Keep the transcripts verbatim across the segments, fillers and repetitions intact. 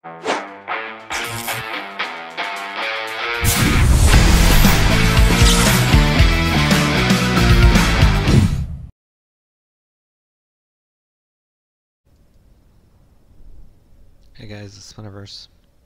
Hey guys, it's Spinniverse.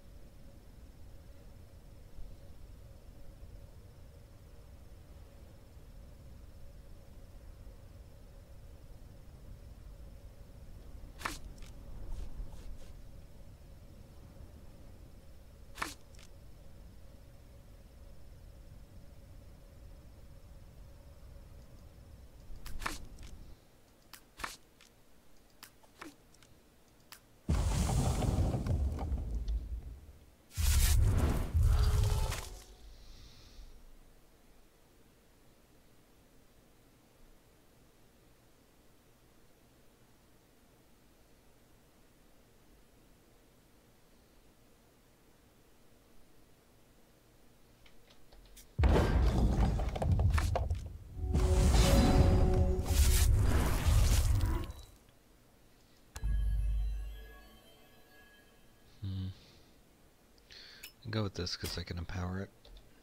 Go with this because I can empower it.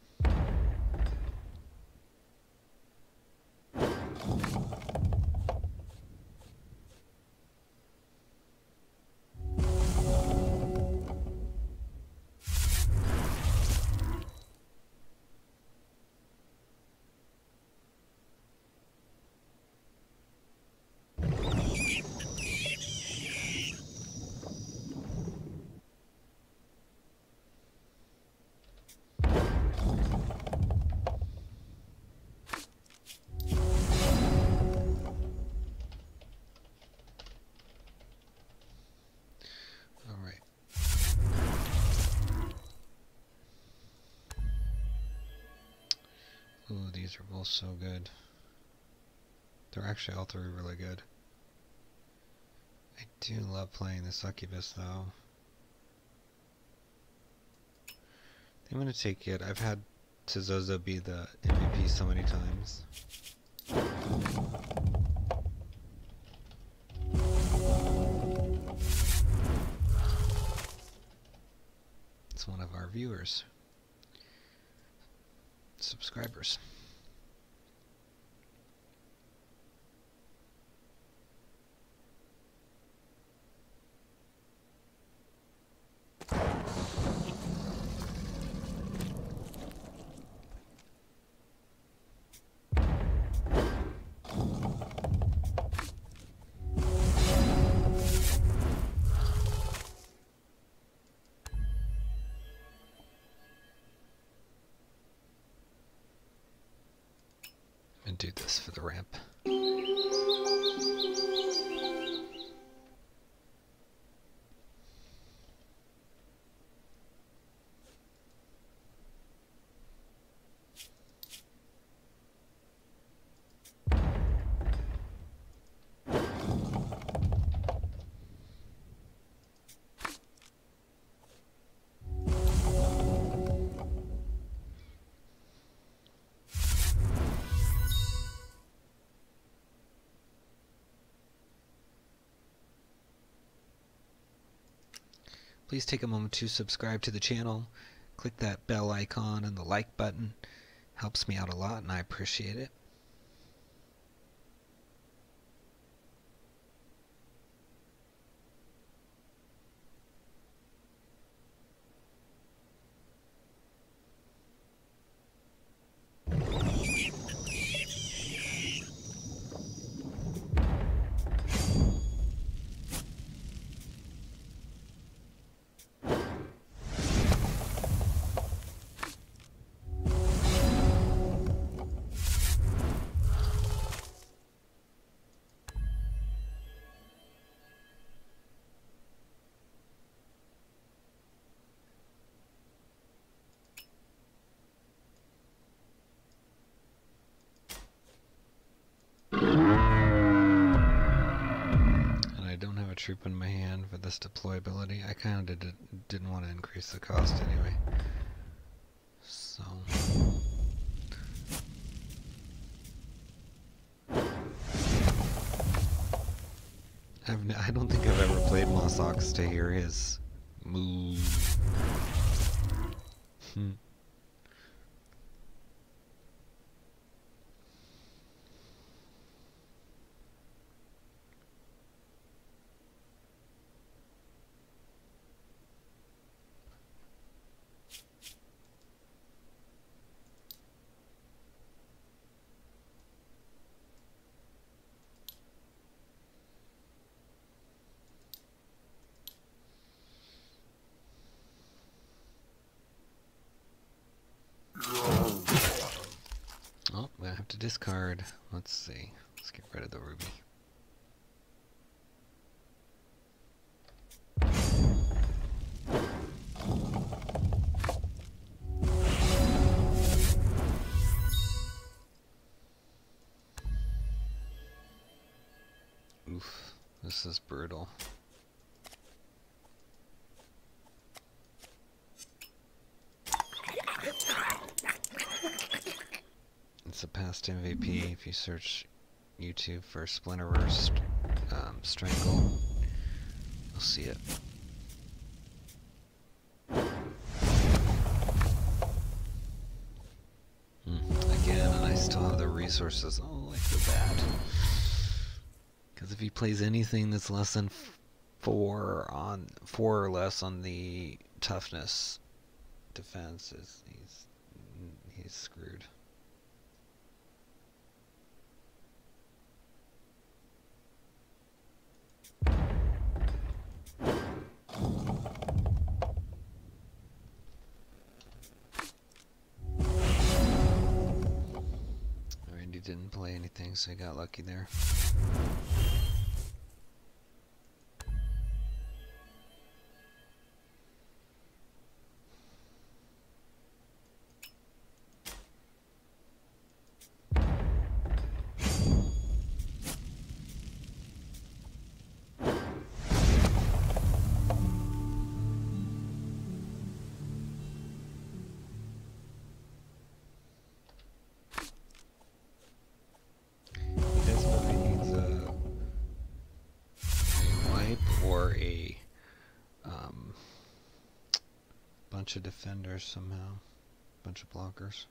Ooh, these are both so good. They're actually all three really good. I do love playing the Succubus though. I'm gonna take it. I've had Tizozo be the M V P so many times. It's one of our viewers. Subscribers. And do this for the ramp. Please take a moment to subscribe to the channel. Click that bell icon and the like button. Helps me out a lot and I appreciate it. Troop in my hand for this deployability. I kind of did, didn't want to increase the cost anyway. So I've n I don't think I've ever played Moss Ox to hear his moo Oh, I'm gonna have to discard. Let's see. Let's get rid of the ruby. Oof, this is brutal. It's a past M V P. If you search YouTube for Splinterverse um, Strangle, you'll see it. Mm, again, and I still have the resources. Oh, I feel bad. Because if he plays anything that's less than four on four or less on the toughness defense, is he's he's screwed. Randy didn't play anything, so he got lucky there. Bunch of defenders somehow, bunch of blockers.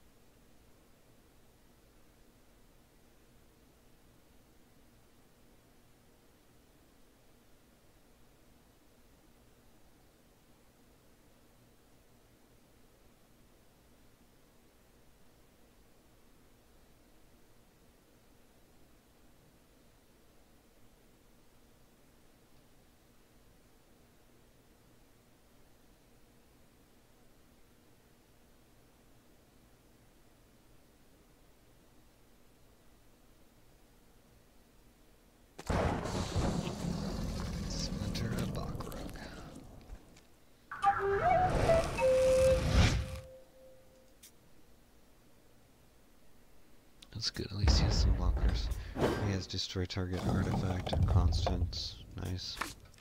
That's good, at least he has some blockers. He has destroy target artifact and constants. Nice.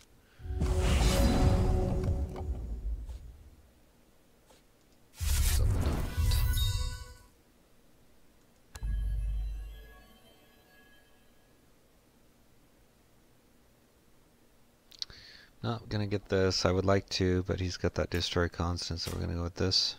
Double diamond. Not gonna get this. I would like to, but he's got that destroy constant, so we're gonna go with this.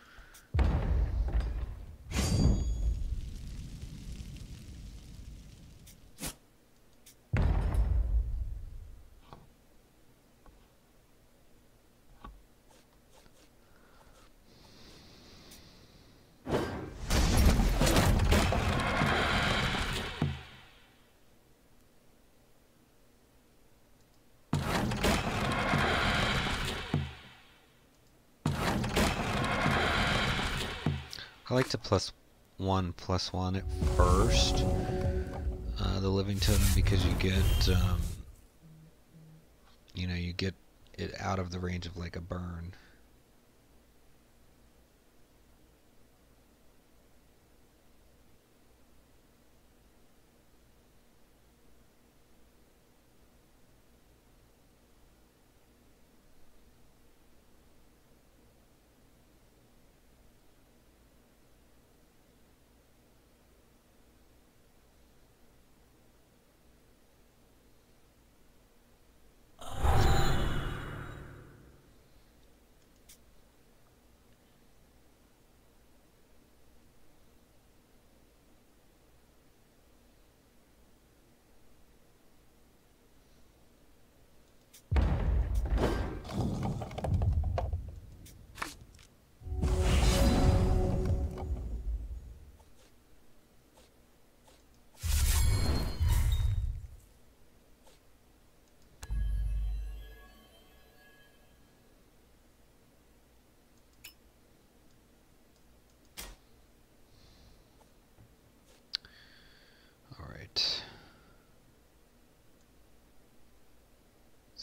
I like to plus one, plus one at first, uh, the living totem, because you get, um, you know, you get it out of the range of like a burn.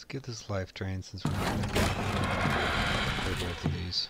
Let's get this life drain since we're not going to play both of these.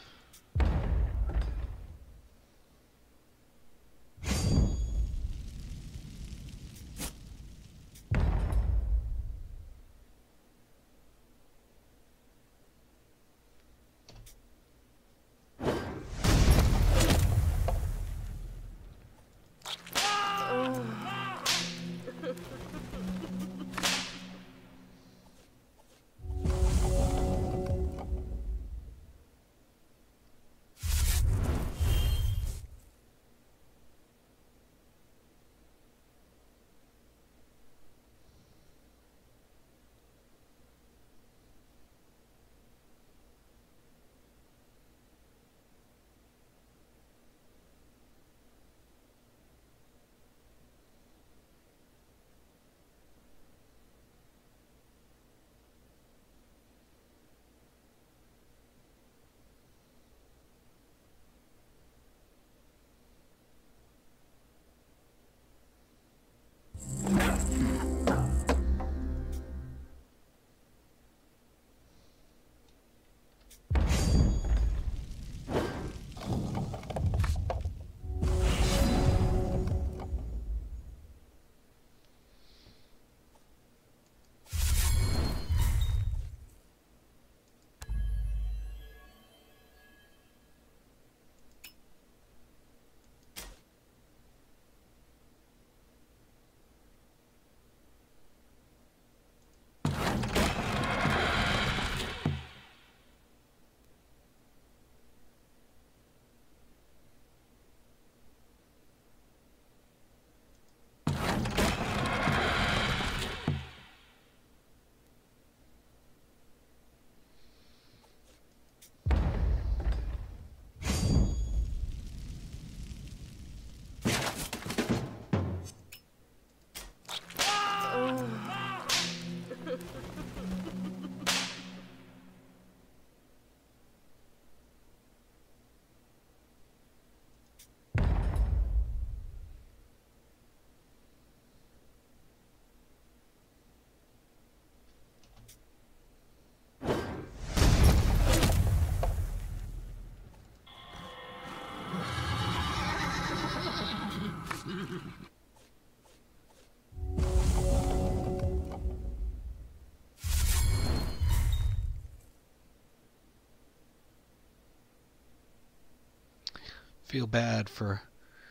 Feel bad for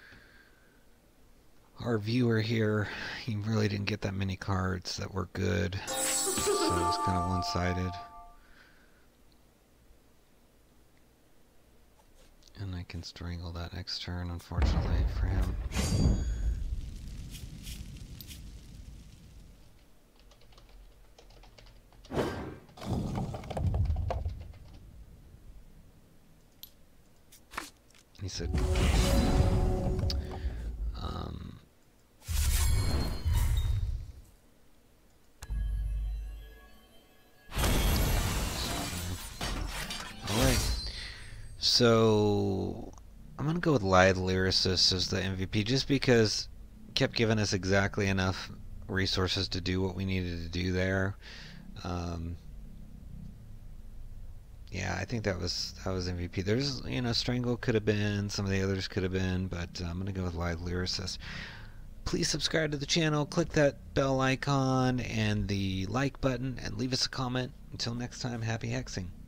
our viewer here. He really didn't get that many cards that were good, so it was kind of one-sided. And I can strangle that next turn, unfortunately, for him. He said, good game. Um, Alright. So, I'm going to go with Lithe Lyricist as the M V P just because it kept giving us exactly enough resources to do what we needed to do there. Um, Yeah, I think that was that was M V P. There's, you know, Strangle could have been, some of the others could have been, but uh, I'm going to go with Lithe Lyricist. Please subscribe to the channel, click that bell icon and the like button, and leave us a comment. Until next time, happy hexing.